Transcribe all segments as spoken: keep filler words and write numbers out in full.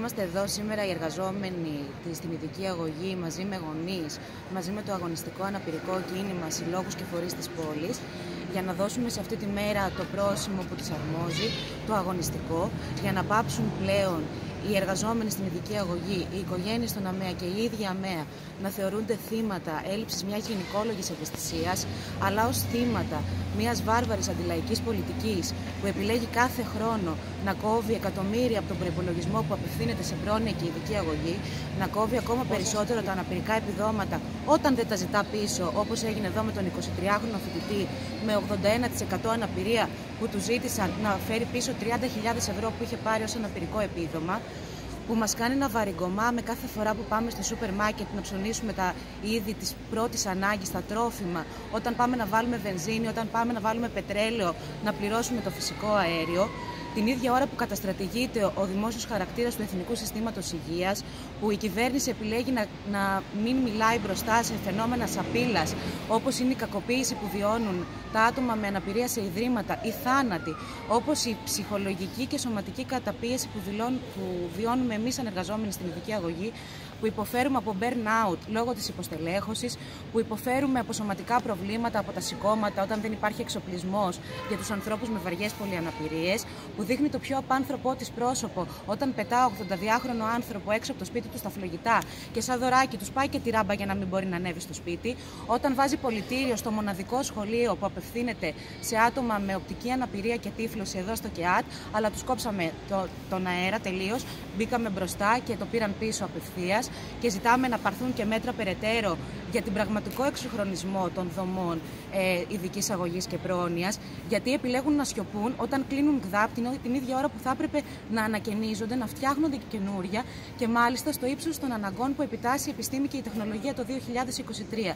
Είμαστε εδώ σήμερα οι εργαζόμενοι στην ειδική αγωγή μαζί με γονείς, μαζί με το αγωνιστικό αναπηρικό κίνημα, συλλόγους και φορείς της πόλης, για να δώσουμε σε αυτή τη μέρα το πρόσημο που τις αρμόζει, το αγωνιστικό, για να πάψουν πλέον οι εργαζόμενοι στην ειδική αγωγή, οι οικογένειες στον ΑΜΕΑ και η ίδια ΑΜΕΑ να θεωρούνται θύματα έλλειψης μιας γενικόλογης ευαισθησίας, αλλά ως θύματα μιας βάρβαρης αντιλαϊκής πολιτικής που επιλέγει κάθε χρόνο να κόβει εκατομμύρια από τον προϋπολογισμό που απευθύνεται σε πρόνοια και ειδική αγωγή, να κόβει ακόμα περισσότερο τα αναπηρικά επιδόματα όταν δεν τα ζητά πίσω, όπως έγινε εδώ με τον εικοσιτριάχρονο φοιτητή με ογδόντα ένα τοις εκατό αναπηρία που του ζήτησαν να φέρει πίσω τριάντα χιλιάδες ευρώ που είχε πάρει ως αναπηρικό επίδομα, που μας κάνει να βαρυγκομάμε κάθε φορά που πάμε στο σούπερ μάρκετ να ψωνίσουμε τα είδη της πρώτης ανάγκης, τα τρόφιμα, όταν πάμε να βάλουμε βενζίνη, όταν πάμε να βάλουμε πετρέλαιο, να πληρώσουμε το φυσικό αέριο. Την ίδια ώρα που καταστρατηγείται ο δημόσιος χαρακτήρας του Εθνικού Συστήματος Υγείας, που η κυβέρνηση επιλέγει να, να μην μιλάει μπροστά σε φαινόμενα σαπίλας, όπως είναι η κακοποίηση που βιώνουν τα άτομα με αναπηρία σε ιδρύματα, ή θάνατοι, όπως η ψυχολογική και σωματική καταπίεση που, δηλών, που βιώνουμε εμείς ανεργαζόμενοι στην ειδική αγωγή, που υποφέρουμε από burn-out λόγω της υποστελέχωσης, που υποφέρουμε από σωματικά προβλήματα, από τα σηκώματα όταν δεν υπάρχει εξοπλισμός για τους ανθρώπους με βαριές πολυαναπηρίες, που δείχνει το πιο απάνθρωπό της πρόσωπο όταν πετά ογδονταδυάχρονο άνθρωπο έξω από το σπίτι του στα φλογητά και σαν δωράκι τους πάει και τη ράμπα για να μην μπορεί να ανέβει στο σπίτι, όταν βάζει πολιτήριο στο μοναδικό σχολείο που απευθύνεται σε άτομα με οπτική αναπηρία και τύφλωση εδώ στο ΚΕΑΤ, αλλά τους κόψαμε το, τον αέρα τελείως, μπήκαμε μπροστά και το πήραν πίσω απευθείας και ζητάμε να πάρθουν και μέτρα περαιτέρω για την πραγματικό εξυγχρονισμό των δομών ε, ειδικής αγωγής και πρόνοιας, γιατί επιλέγουν να σιωπούν όταν κλείνουν ΓΔΑΠ την, την ίδια ώρα που θα έπρεπε να ανακαινίζονται, να φτιάχνονται και καινούρια και μάλιστα στο ύψος των αναγκών που επιτάσσει η επιστήμη και η τεχνολογία το δύο χιλιάδες είκοσι τρία.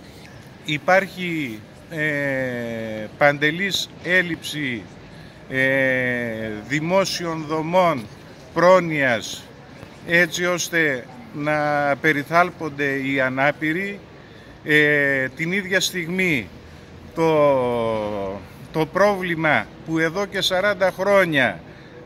Υπάρχει ε, παντελής έλλειψη ε, δημόσιων δομών πρόνοιας, έτσι ώστε να περιθάλπονται οι ανάπηροι. Ε, την ίδια στιγμή το, το πρόβλημα που εδώ και σαράντα χρόνια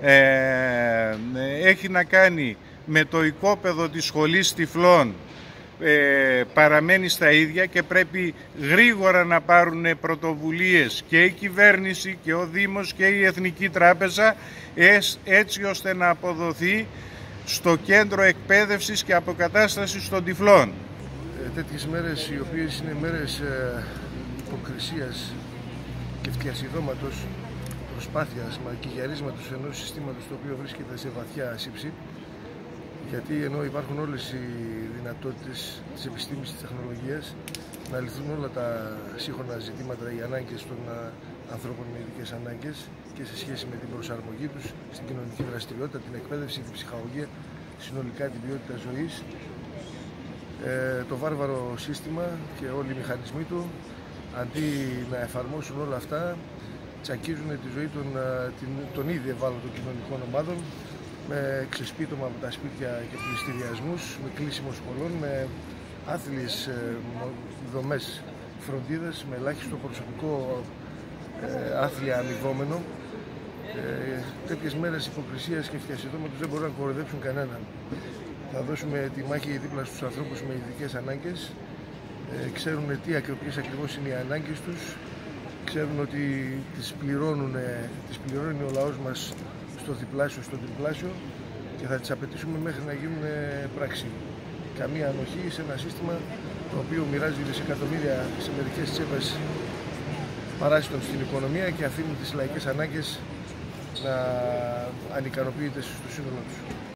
ε, έχει να κάνει με το οικόπεδο της σχολής τυφλών ε, παραμένει στα ίδια και πρέπει γρήγορα να πάρουν πρωτοβουλίες και η κυβέρνηση και ο Δήμος και η Εθνική Τράπεζα, έτσι ώστε να αποδοθεί στο κέντρο εκπαίδευσης και αποκατάστασης των τυφλών. Ε, τέτοιες μέρες, οι οποίες είναι μέρες ε, υποκρισίας και φτιασιδώματος, προσπάθειας μα και γυαρίσματος ενός συστήματος το οποίο βρίσκεται σε βαθιά σύψη, γιατί ενώ υπάρχουν όλες οι δυνατότητες της επιστήμης και της τεχνολογίας να λυθούν όλα τα σύγχρονα ζητήματα, οι ανάγκες των ανθρώπων με ειδικές ανάγκες και σε σχέση με την προσαρμογή τους στην κοινωνική δραστηριότητα, την εκπαίδευση, την ψυχαγωγία, συνολικά την ποιότητα ζωής, ε, το βάρβαρο σύστημα και όλοι οι μηχανισμοί του, αντί να εφαρμόσουν όλα αυτά, τσακίζουν τη ζωή των, των ήδη ευάλωτων κοινωνικών ομάδων με ξεσπίτωμα από τα σπίτια και πληστηριασμούς, με κλείσιμο σχολών, με άθλιες δομές φροντίδας, με ελάχιστο προσωπικό ε, άθλια αμοιβόμενο. Ε, τέτοιες μέρες υποκρισίας και φτιασιδώματος δεν μπορούν να κοροϊδέψουν κανέναν. Θα δώσουμε τη μάχη δίπλα στους ανθρώπους με ειδικές ανάγκες. Ε, ξέρουν τι ακριβώς, ακριβώς είναι οι ανάγκες τους. Ξέρουν ότι τις, πληρώνουν, τις πληρώνει ο λαός μας στο διπλάσιο, στο τριπλάσιο και θα τις απαιτήσουμε μέχρι να γίνουν πράξη. Καμία ανοχή σε ένα σύστημα το οποίο μοιράζει δισεκατομμύρια σε μερικές τσέπες παράσιτων στην οικονομία και αφήνουν τις λαϊκές ανάγκες να ανικανοποιείται στο σύνολο τους.